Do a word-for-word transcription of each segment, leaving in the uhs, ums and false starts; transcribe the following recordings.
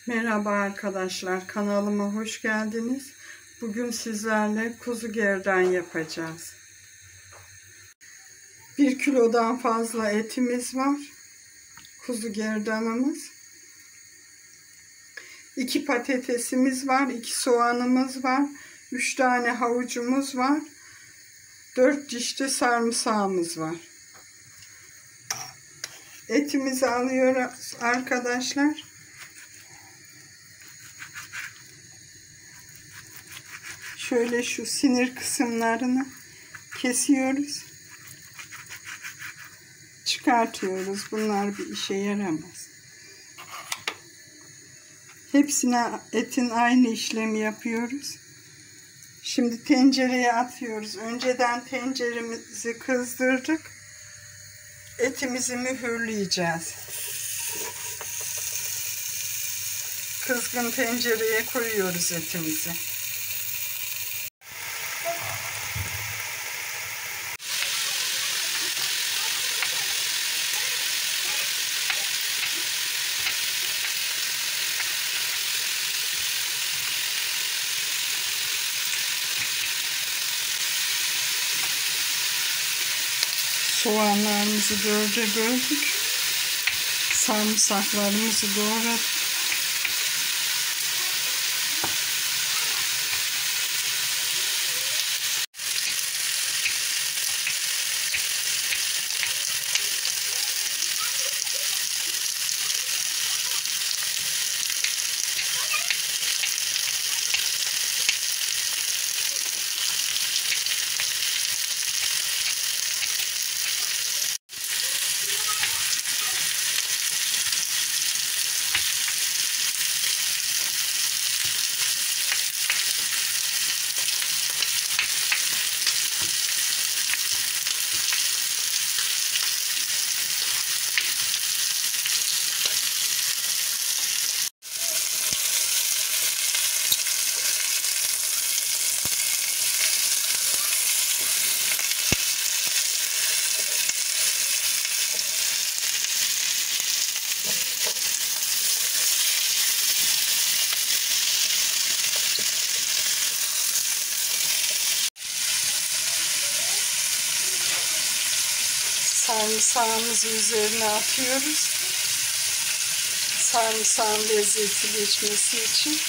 Merhaba arkadaşlar, kanalıma hoş geldiniz. Bugün sizlerle kuzu gerdan yapacağız. Bir kilodan fazla etimiz var. Kuzu gerdanımız. İki patatesimiz var, iki soğanımız var, üç tane havucumuz var, dört diş de sarımsağımız var. Etimizi alıyoruz arkadaşlar. Şöyle şu sinir kısımlarını kesiyoruz. Çıkartıyoruz. Bunlar bir işe yaramaz. Hepsine etin aynı işlemi yapıyoruz. Şimdi tencereye atıyoruz. Önceden tenceremizi kızdırdık. Etimizi mühürleyeceğiz. Kızgın tencereye koyuyoruz etimizi. Soğanlarımızı dörde böldük. Sarımsaklarımızı doğradık. Sarımsağımızı üzerine atıyoruz. Sarımsağın lezzeti geçmesi için.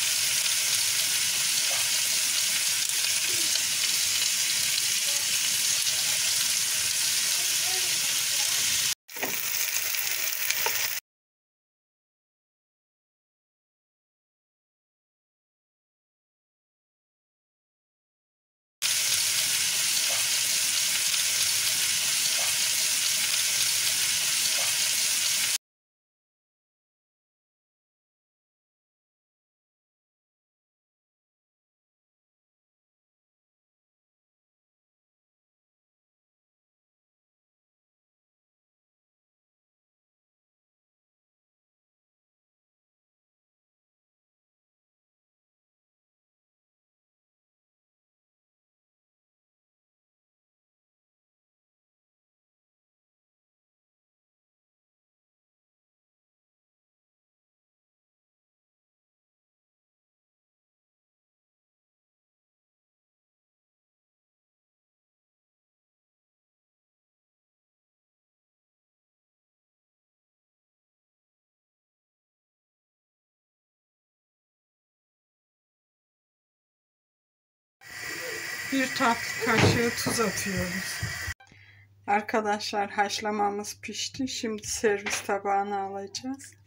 Bir tatlı kaşığı tuz atıyoruz. Arkadaşlar haşlamamız pişti. Şimdi servis tabağına alacağız.